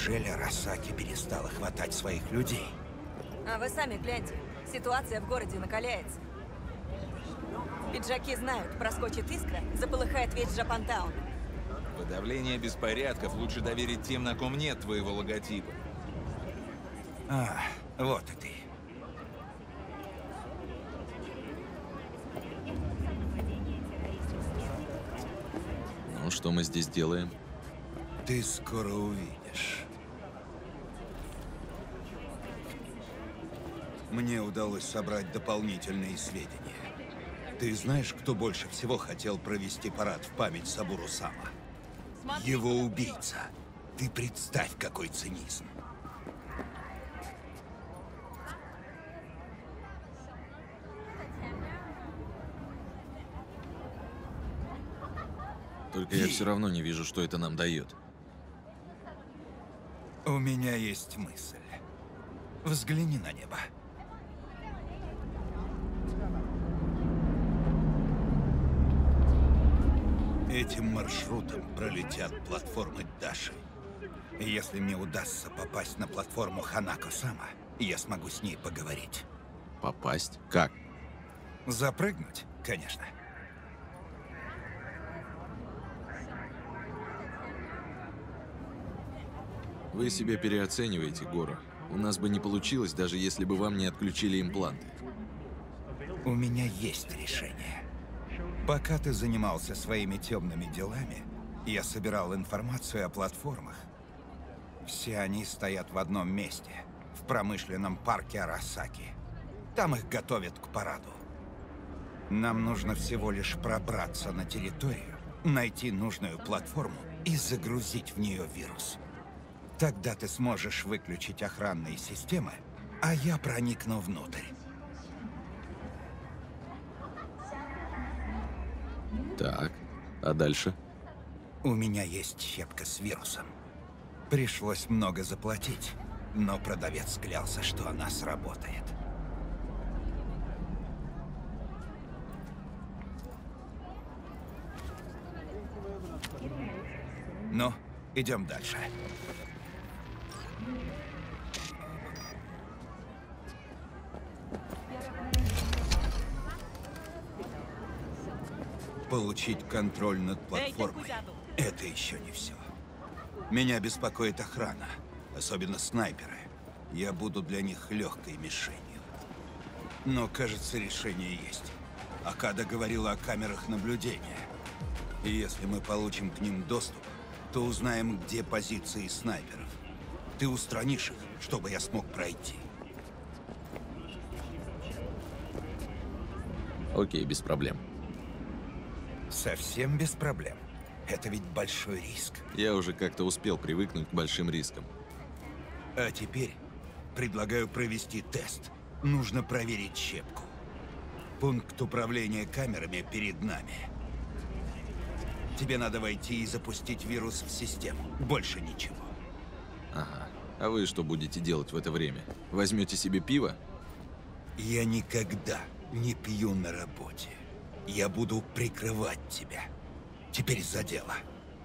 Неужели Арасаки перестала хватать своих людей? А вы сами гляньте. Ситуация в городе накаляется. Пиджаки знают, проскочит искра, заполыхает весь Джапантаун. Подавление беспорядков лучше доверить тем, на ком нет твоего логотипа. А, вот и ты. Ну, что мы здесь делаем? Ты скоро увидишь. Мне удалось собрать дополнительные сведения. Ты знаешь, кто больше всего хотел провести парад в память Сабуру Сама? Его убийца. Ты представь, какой цинизм. Только я все равно не вижу, что это нам дает. У меня есть мысль. Взгляни на небо. Этим маршрутом пролетят платформы Даши. И если мне удастся попасть на платформу Ханако-сама, я смогу с ней поговорить. Попасть? Как? Запрыгнуть, конечно. Вы себя переоцениваете, Гора. У нас бы не получилось, даже если бы вам не отключили импланты. У меня есть решение. Пока ты занимался своими темными делами, я собирал информацию о платформах. Все они стоят в одном месте, в промышленном парке Арасаки. Там их готовят к параду. Нам нужно всего лишь пробраться на территорию, найти нужную платформу и загрузить в нее вирус. Тогда ты сможешь выключить охранные системы, а я проникну внутрь. Так, а дальше? У меня есть щепка с вирусом. Пришлось много заплатить, но продавец клялся, что она сработает. Ну, идем дальше. Получить контроль над платформой – это еще не все. Меня беспокоит охрана, особенно снайперы. Я буду для них легкой мишенью. Но, кажется, решение есть. Акада говорила о камерах наблюдения. И если мы получим к ним доступ, то узнаем, где позиции снайперов. Ты устранишь их, чтобы я смог пройти. Окей, без проблем. Совсем без проблем. Это ведь большой риск. Я уже как-то успел привыкнуть к большим рискам. А теперь предлагаю провести тест. Нужно проверить щепку. Пункт управления камерами перед нами. Тебе надо войти и запустить вирус в систему. Больше ничего. Ага. А вы что будете делать в это время? Возьмете себе пиво? Я никогда не пью на работе. Я буду прикрывать тебя. Теперь за дело.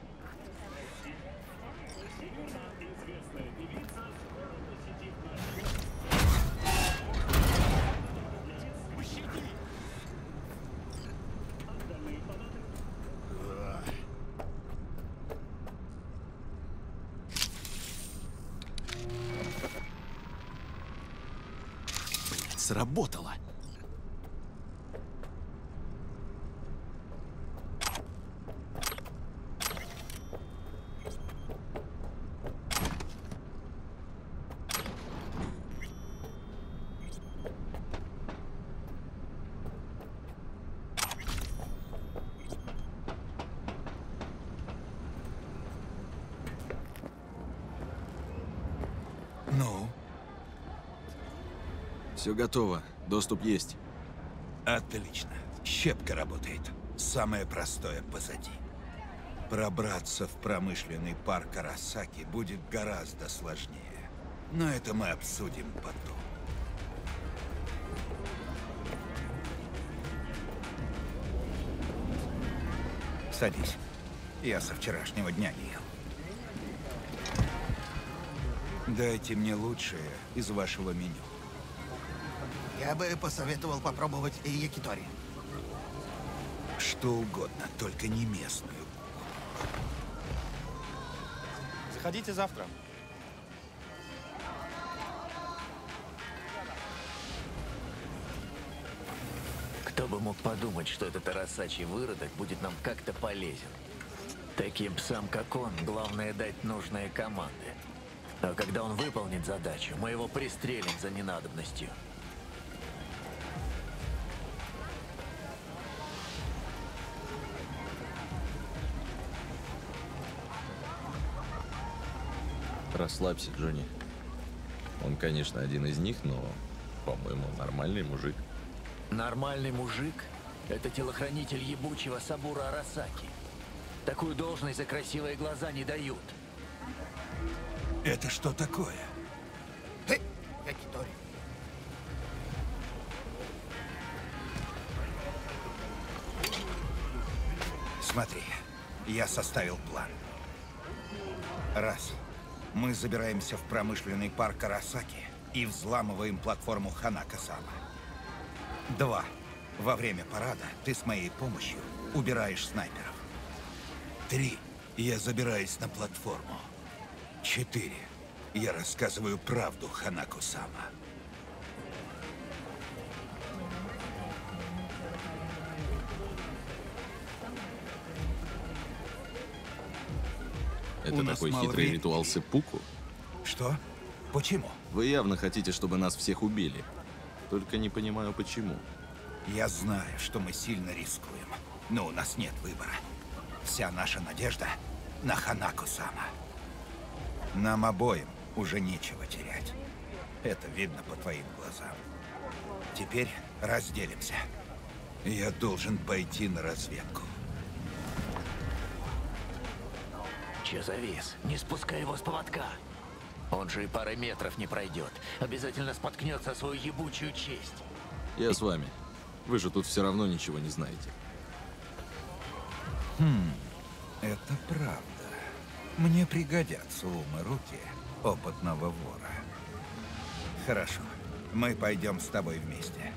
Сработало! Ну? Все готово. Доступ есть. Отлично. Щепка работает. Самое простое позади. Пробраться в промышленный парк Арасаки будет гораздо сложнее. Но это мы обсудим потом. Садись. Я со вчерашнего дня не ел. Дайте мне лучшее из вашего меню. Я бы посоветовал попробовать и якитори. Что угодно, только не местную. Заходите завтра. Кто бы мог подумать, что этот арасачий выродок будет нам как-то полезен. Таким псам, как он, главное дать нужные команды. А когда он выполнит задачу, мы его пристрелим за ненадобностью. Расслабься, Джонни. Он, конечно, один из них, но, по-моему, нормальный мужик. Нормальный мужик — это телохранитель ебучего Сабура Арасаки. Такую должность за красивые глаза не дают. Это что такое? Якитори. Смотри, я составил план. Раз. Мы забираемся в промышленный парк Арасаки и взламываем платформу Ханако-сама. 2. Во время парада ты с моей помощью убираешь снайперов. 3. Я забираюсь на платформу. 4. Я рассказываю правду Ханако-сама. Это У нас такой мало хитрый времени. ритуал сэппуку? Что? Почему? Вы явно хотите, чтобы нас всех убили. Только не понимаю, почему. Я знаю, что мы сильно рискуем, но у нас нет выбора. Вся наша надежда на Ханако-сама. Нам обоим уже нечего терять. Это видно по твоим глазам. Теперь разделимся. Я должен пойти на разведку. Че завис? Не спускай его с поводка. Он же и пары метров не пройдет. Обязательно споткнется о свою ебучую честь. Я с вами. Вы же тут все равно ничего не знаете. Это правда. Мне пригодятся ум и руки опытного вора. Хорошо. Мы пойдем с тобой вместе.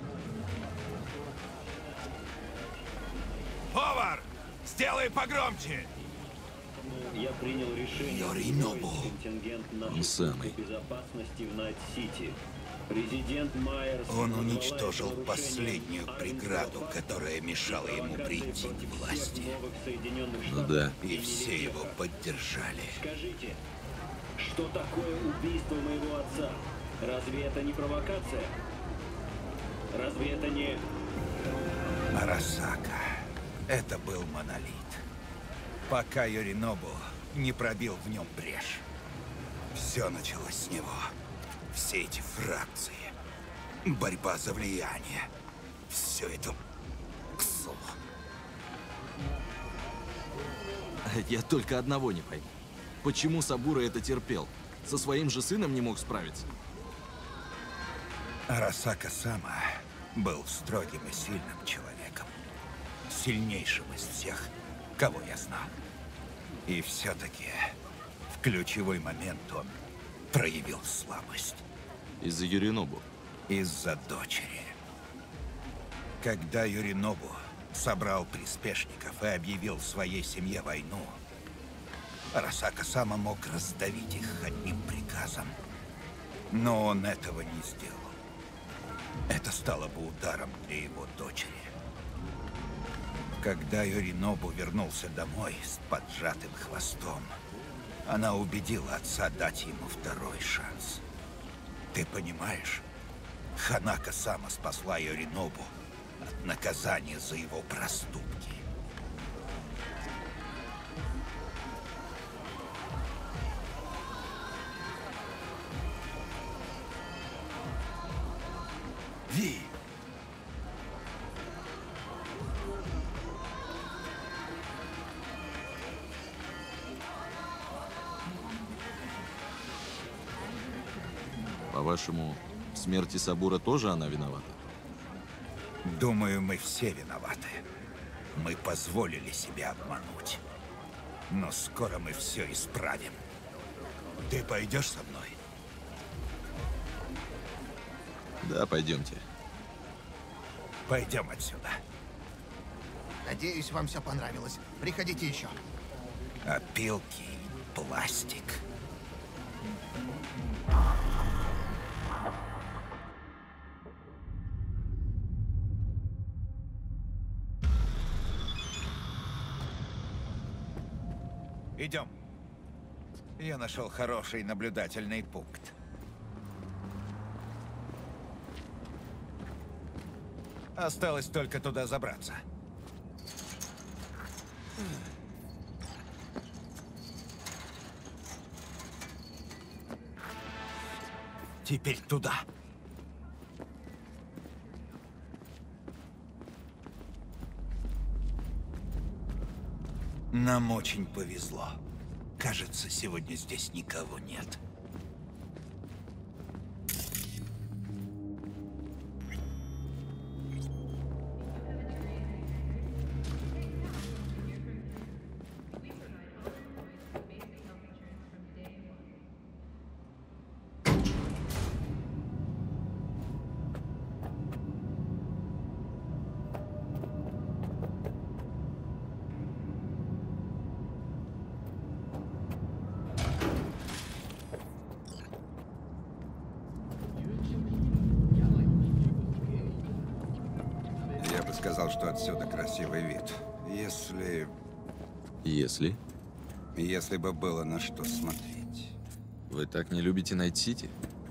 Повар! Сделай погромче! Я принял решение Йоринобу. контингент Он нашей самый. службы безопасности в Найт-Сити. Президент Майерс Он называет уничтожил нарушение последнюю преграду, которая мешала ему прийти к власти. новых Соединенных Ну Штатов. да. И все его поддержали. Скажите, что такое убийство моего отца? Разве это не провокация? Разве это не... Арасака. Это был монолит. Пока Йоринобу не пробил в нем брешь. Все началось с него. Все эти фракции. Борьба за влияние. Все это... Ксу. Я только одного не пойму. Почему Сабура это терпел? Со своим же сыном не мог справиться? Арасака-сама был строгим и сильным человеком. Сильнейшим из всех, кого я знал. И все-таки в ключевой момент он проявил слабость. Из-за Юринобу. Из-за дочери. Когда Йоринобу собрал приспешников и объявил своей семье войну, Арасака-сама мог раздавить их одним приказом. Но он этого не сделал. Это стало бы ударом для его дочери. Когда Йоринобу вернулся домой с поджатым хвостом, она убедила отца дать ему второй шанс. Ты понимаешь? Ханако-сама спасла Йоринобу от наказания за его проступки. Ви! По-вашему, в смерти Сабура тоже она виновата? Думаю, мы все виноваты. Мы позволили себя обмануть. Но скоро мы все исправим. Ты пойдешь со мной? Да, пойдемте. Пойдем отсюда. Надеюсь, вам все понравилось. Приходите еще. Опилки, пластик. Идем. Я нашел хороший наблюдательный пункт. Осталось только туда забраться. Теперь туда. Нам очень повезло. Кажется, сегодня здесь никого нет. Я бы сказал, что отсюда красивый вид. Если бы было на что смотреть. Вы так не любите Найт-Сити?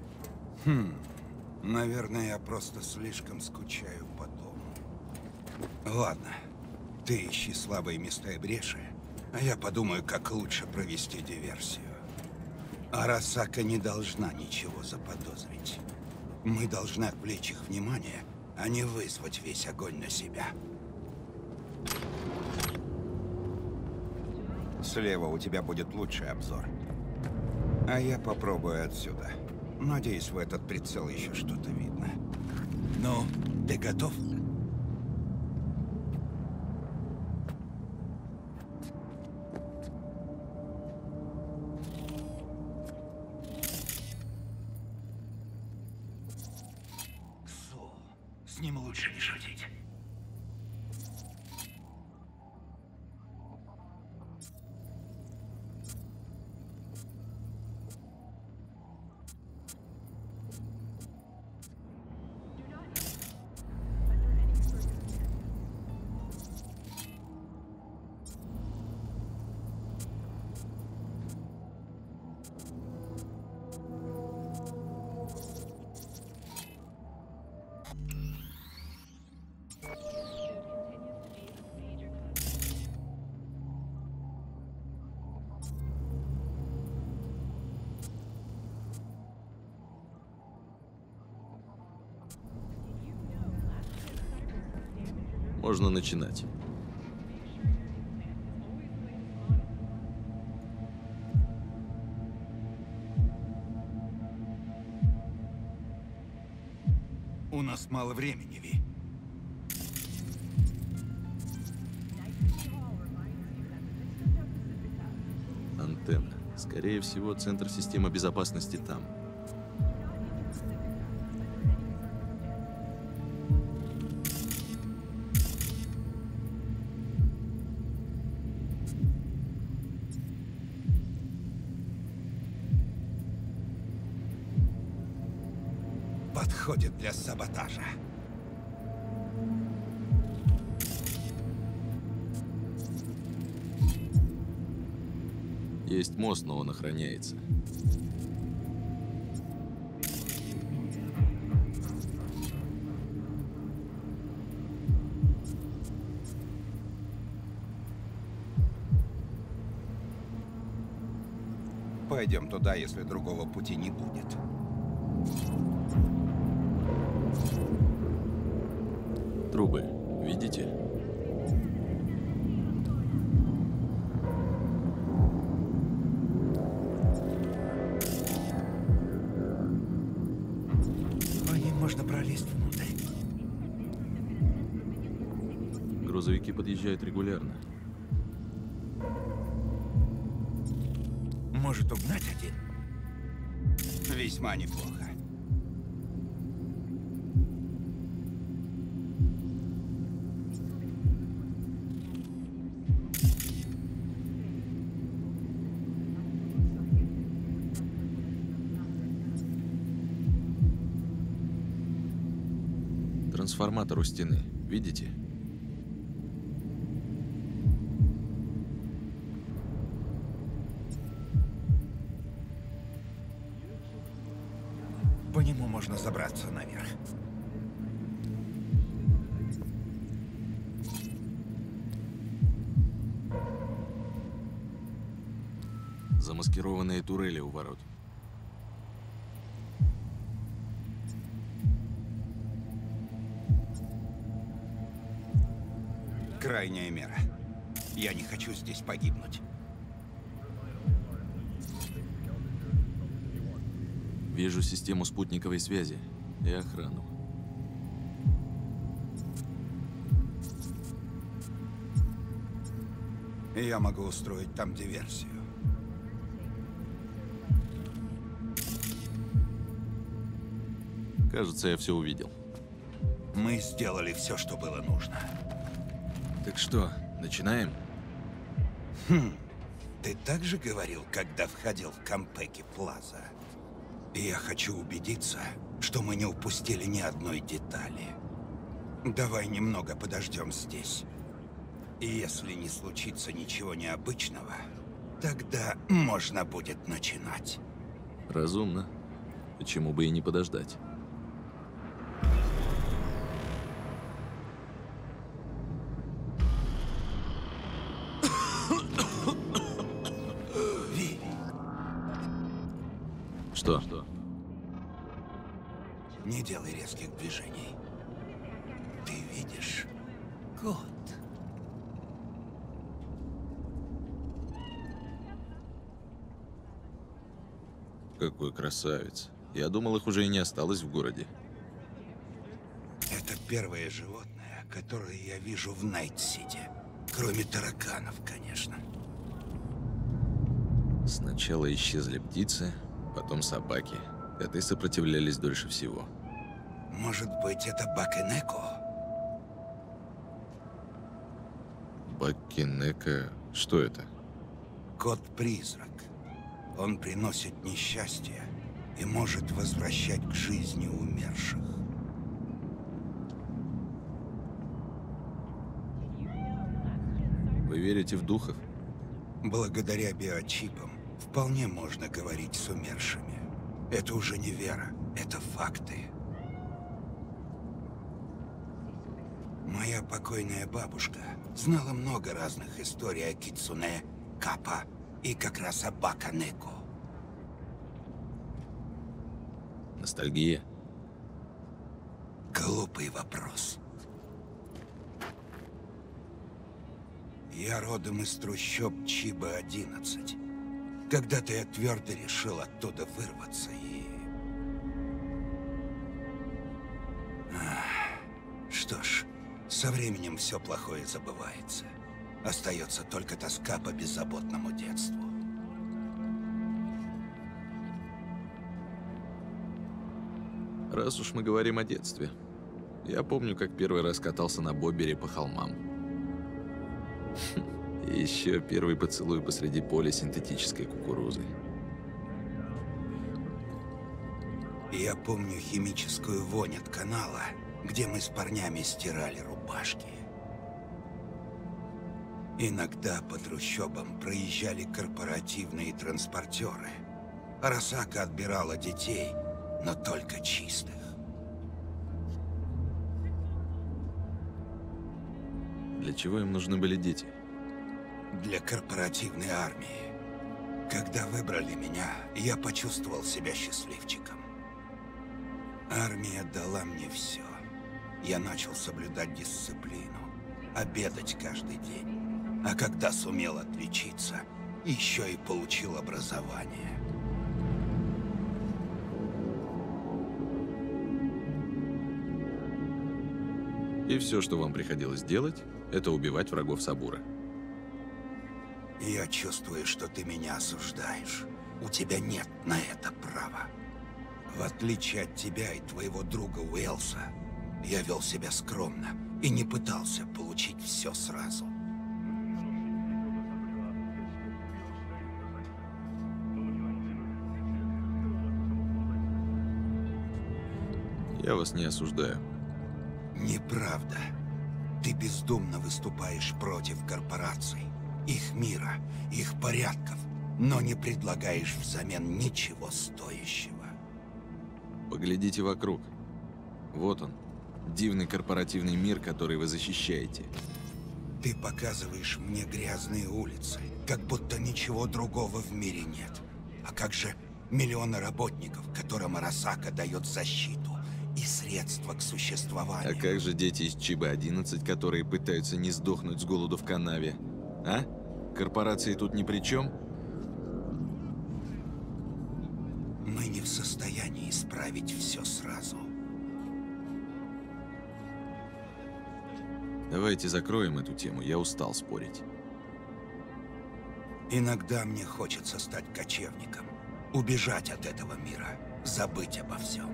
Наверное, я просто слишком скучаю по дому. Ладно, ты ищи слабые места и бреши, а я подумаю, как лучше провести диверсию. Арасака не должна ничего заподозрить. Мы должны отвлечь их внимание, а не вызвать весь огонь на себя. Слева у тебя будет лучший обзор. А я попробую отсюда. Надеюсь, в этот прицел еще что-то видно. Ну, ты готов? Ксу, с ним лучше не шутить. Можно начинать. У нас мало времени, Ви. Антенна. Скорее всего, центр системы безопасности там. Подходит для саботажа. Есть мост, но он охраняется. Пойдем туда, если другого пути не будет. Трубы. Видите? По ним можно пролезть внутрь. Грузовики подъезжают регулярно. Может, угнать один? Весьма неплохо. трансформатор у стены. Видите? По нему можно забраться наверх. Замаскированные турели у ворот. Крайняя мера. Я не хочу здесь погибнуть. Вижу систему спутниковой связи и охрану. Я могу устроить там диверсию. Кажется, я все увидел. Мы сделали все, что было нужно. Так что, начинаем? Ты так же говорил, когда входил в Кампеки Плаза? Я хочу убедиться, что мы не упустили ни одной детали. Давай немного подождем здесь. И если не случится ничего необычного, тогда можно будет начинать. Разумно. Почему бы и не подождать? Ви, Что? не делай резких движений. Ты видишь? Кот. Какой красавец. Я думал, их уже и не осталось в городе. Это первое животное, которое я вижу в Найт-Сити. Кроме тараканов, конечно. Сначала исчезли птицы, потом собаки. Коты сопротивлялись дольше всего. Может быть, это Бакенеко? Бакенека... Что это? Кот-призрак. Он приносит несчастье и может возвращать к жизни умерших. Вы верите в духов? Благодаря биочипам вполне можно говорить с умершими. Это уже не вера, это факты. Моя покойная бабушка знала много разных историй о Кицуне, Капа и как раз о Бакенеко. Ностальгия? Глупый вопрос. Я родом из трущоб Чиба-11. Когда-то я твердо решил оттуда вырваться и... Что ж, со временем все плохое забывается. Остается только тоска по беззаботному детству. Раз уж мы говорим о детстве. Я помню, как первый раз катался на боббере по холмам. И еще первый поцелуй посреди поля синтетической кукурузы. Я помню химическую вонь от канала, где мы с парнями стирали рубашки. Иногда по трущобам проезжали корпоративные транспортеры. Арасака отбирала детей, но только чистых. Для чего им нужны были дети? Для корпоративной армии. Когда выбрали меня, я почувствовал себя счастливчиком. Армия дала мне все. Я начал соблюдать дисциплину, обедать каждый день. А когда сумел отличиться, еще и получил образование. И все, что вам приходилось делать, это убивать врагов Сабура. Я чувствую, что ты меня осуждаешь. У тебя нет на это права. В отличие от тебя и твоего друга Уэлса, я вел себя скромно и не пытался получить все сразу. Я вас не осуждаю. Неправда. Ты бездумно выступаешь против корпораций, их мира, их порядков, но не предлагаешь взамен ничего стоящего. Поглядите вокруг. Вот он. Дивный корпоративный мир, который вы защищаете. Ты показываешь мне грязные улицы, как будто ничего другого в мире нет. А как же миллионы работников, которым Арасака дает защиту и средства к существованию? А как же дети из Чиба-11, которые пытаются не сдохнуть с голоду в канаве? А? Корпорации тут ни при чем? Мы не в состоянии исправить все сразу. Давайте закроем эту тему, я устал спорить. Иногда мне хочется стать кочевником, убежать от этого мира, забыть обо всем.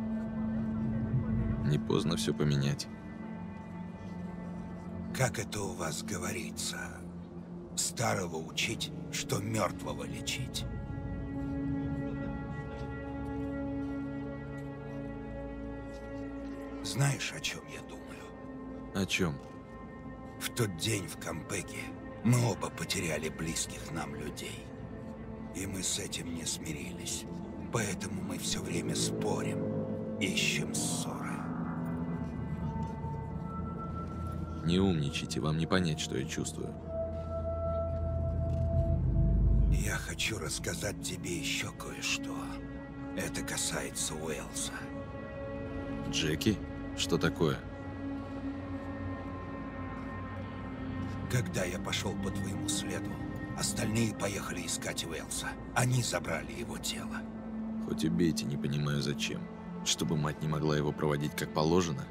Не поздно все поменять. Как это у вас говорится? Старого учить, что мертвого лечить. Знаешь, о чем я думаю? О чем? В тот день в Кампеге мы оба потеряли близких нам людей. И мы с этим не смирились. Поэтому мы все время спорим, ищем ссоры. Не умничайте, вам не понять, что я чувствую. Я хочу рассказать тебе еще кое-что. Это касается Уэллса. Джеки? Что такое? Когда я пошел по твоему следу, остальные поехали искать Уэллса. Они забрали его тело. Хоть убейте, не понимаю зачем. Чтобы мать не могла его проводить как положено?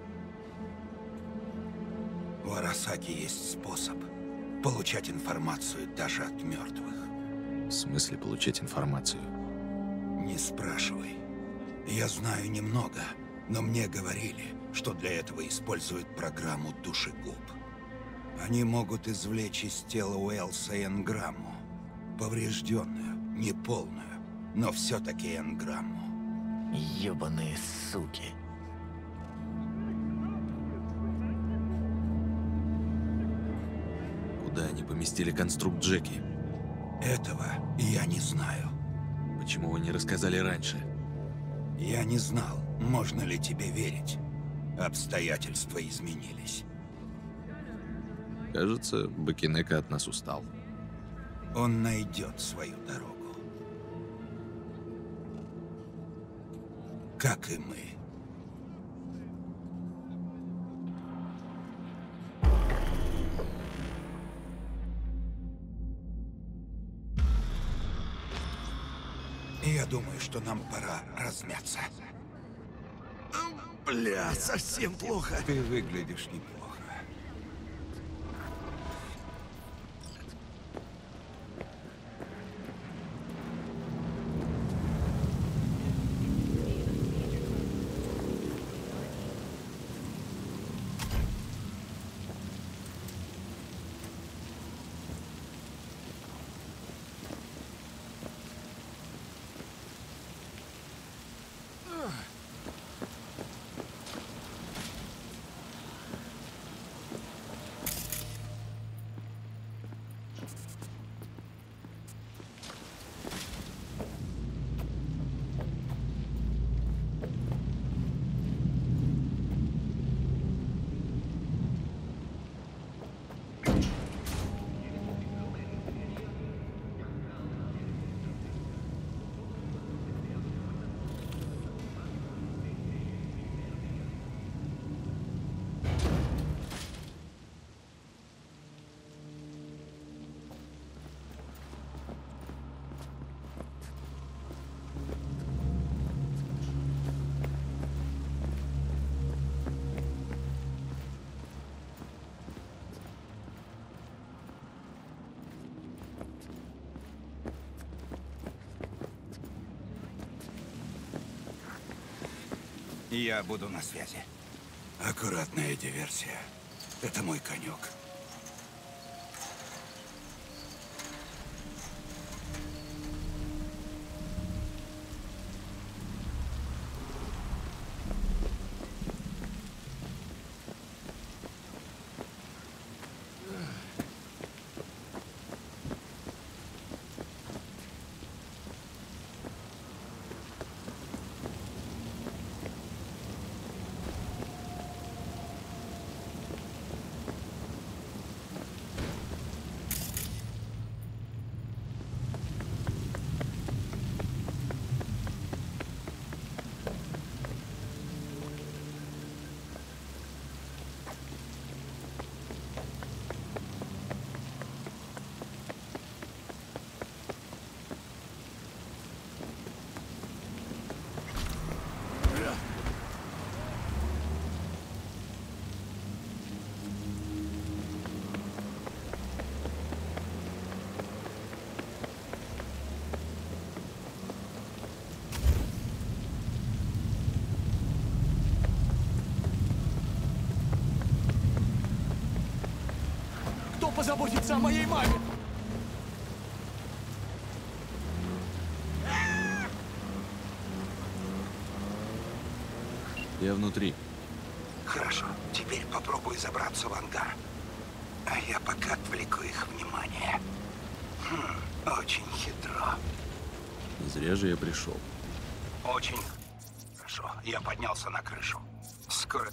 У Арасаки есть способ получать информацию даже от мертвых. В смысле получать информацию? Не спрашивай. Я знаю немного, но мне говорили, что для этого используют программу душегуб. Они могут извлечь из тела Уэллса энграмму. Поврежденную, неполную, но все-таки энграмму. Ёбаные суки. Куда они поместили конструкт Джеки? Этого я не знаю. Почему вы не рассказали раньше? Я не знал, можно ли тебе верить. Обстоятельства изменились. Кажется, Бакинека от нас устал. Он найдет свою дорогу. Как и мы. Я думаю, что нам пора размяться. Бля, совсем плохо. Ты выглядишь неплохо. Я буду на связи. Аккуратная диверсия. Это мой конек. позаботиться о моей маме. Я внутри. Хорошо, теперь попробуй забраться в ангар. А я пока отвлеку их внимание. Очень хитро. Не зря же я пришел. Очень хорошо. Я поднялся на крышу. Скоро...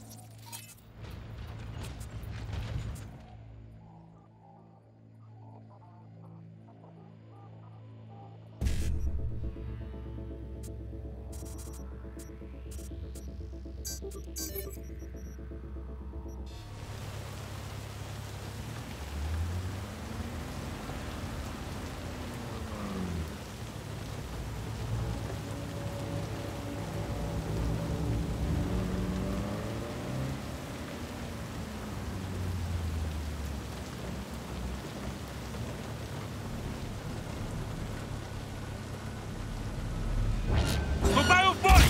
Вступаю в бой!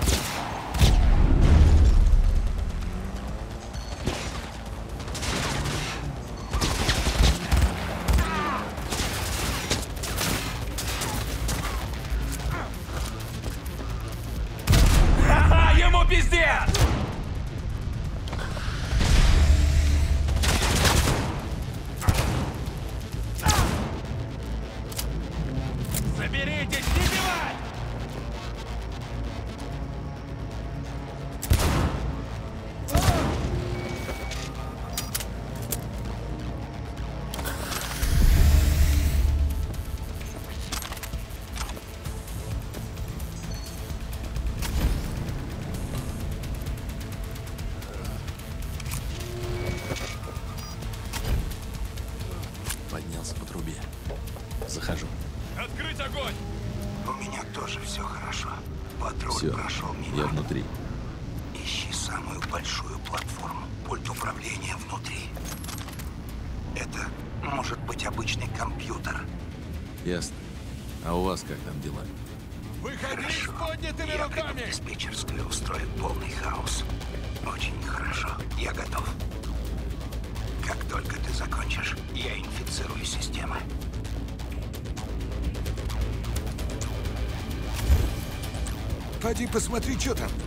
Ха-ха, ему пиздец! Соберитесь, не бивать! Поднялся по трубе. Захожу. Открыть огонь! У меня тоже все хорошо. Патруль Все, прошел мимо. я внутри. Ищи самую большую платформу. Пульт управления внутри. Это может быть обычный компьютер. Ясно. А у вас как там дела? Выходи с поднятыми Я приду в руками! диспетчерскую и устрою полный хаос. Очень хорошо. Я готов. Как только ты закончишь, я инфицирую системы. Пойди посмотри, что там.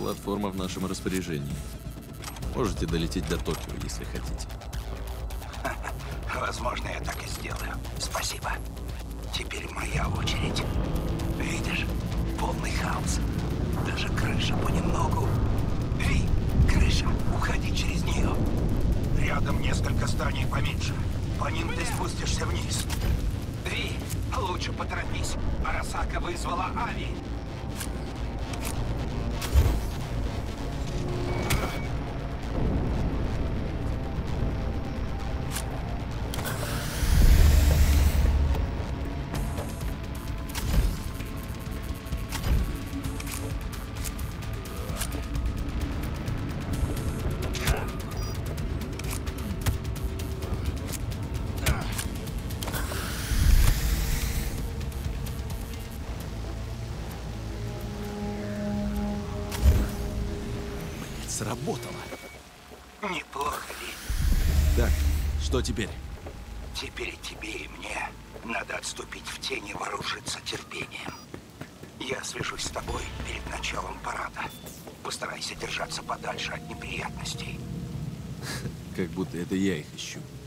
Платформа в нашем распоряжении. Можете долететь до Токио, если хотите. Возможно, я так и сделаю. Спасибо. Теперь моя очередь. Видишь? Полный хаос. Даже крыша понемногу. Ви, крыша, уходи через нее. Рядом несколько зданий поменьше. По ним ты спустишься вниз. Ви, лучше поторопись. Арасака вызвала Ави. Сработало. Неплохо ли? Так, что теперь? Теперь и тебе, и мне надо отступить в тени, вооружиться терпением. Я свяжусь с тобой перед началом парада. Постарайся держаться подальше от неприятностей. Как будто это я их ищу.